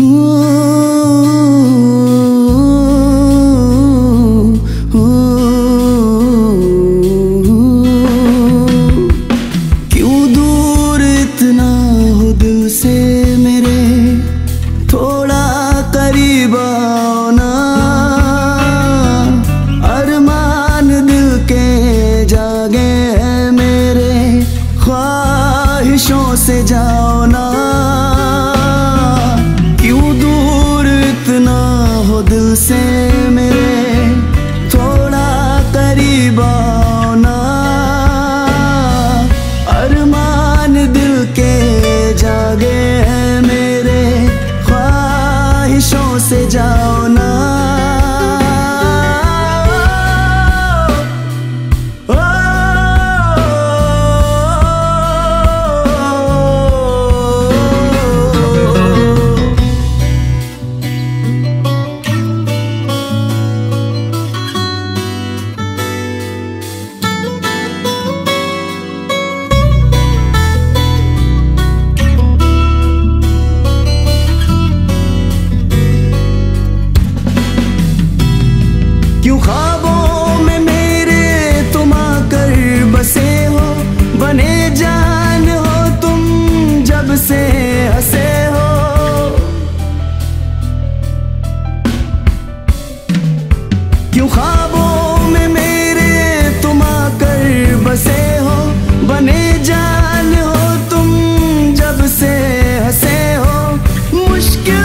क्यों दूर इतना हो दिल से मेरे, थोड़ा करीब आओ ना। अरमान दिल के जागे हैं मेरे, ख्वाहिशों से जाओ ना। क्यों दूर इतना हो दिल से मेरे, थोड़ा करीब आओ ना। अरमान दिल के जागे हैं मेरे, ख्वाहिशों से जाओ ना। क्यों ख्वाबों में मेरे तुम आकर बसे हो, बने जान हो तुम जब से हंसे हो। क्यों ख्वाबों में मेरे तुम आकर बसे हो, बने जान हो तुम जब से हंसे हो। मुश्किल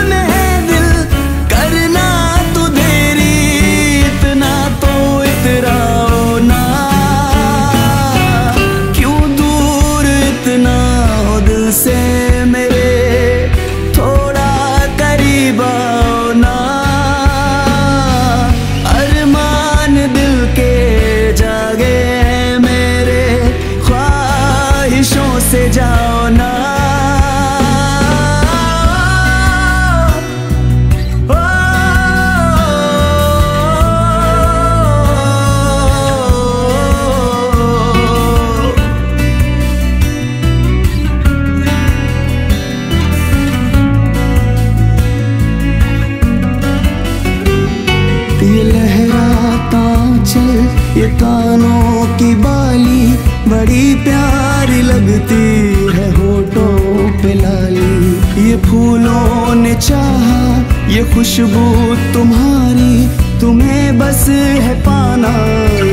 से मेरे, थोड़ा करीब आओ ना। अरमान दिल के जागे हैं मेरे, ख्वाहिशों से जाओ ना। ये लहराता चल, ये कानों की बाली बड़ी प्यारी लगती है, होठों पे लाली। ये फूलों ने चाहा, ये खुशबू तुम्हारी, तुम्हें बस है पाना।